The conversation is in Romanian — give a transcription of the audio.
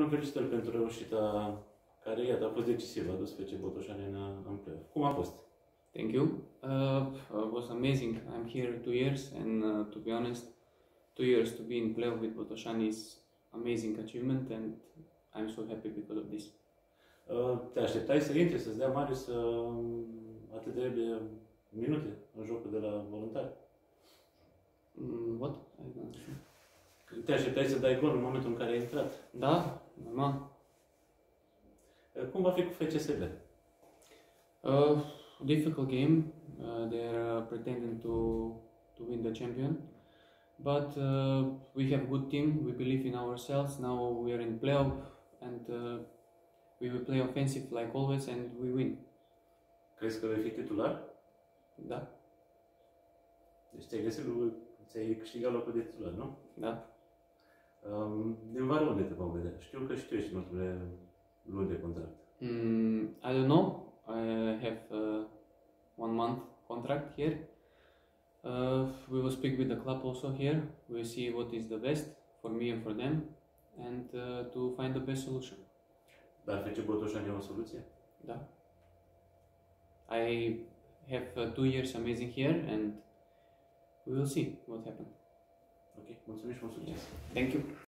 felicitări pentru reușita care, iată, a fost decisivă, a dus FC Botoșani în play-off. Cum a fost? Thank you. It was amazing. I'm here 2 years, and to be honest, 2 years to be in playoff with Botoșani is amazing achievement, and I'm so happy because of this. Te așteptai să intri, să-ți dea Marius atât de repede minute în jocul de la Voluntari? What? I don't know. Te așteptai să dai gol în momentul în care ai intrat? Da, normal. Cum va fi cu FCSB? Difficult game. They're pretending to win the champion, but we have good team. We believe in ourselves. Now we are in playoff, and we will play offensive like always, and we win. Crezi că vei fi titular? Da, Deci ți-ai câștigat locul de titular, nu? da. Din vară unde te vom vedea? Știu că și tu ești în ultimele luni de contract. I don't know. I have 1 month contract here. We will speak with the club also here. We'll see what is the best for me and for them, and to find the best solution. Dar FC Botoșani e o soluție? Da. I have 2 years amazing here, and we will see what happens. Ok, mulțumim și mult succes! Thank you.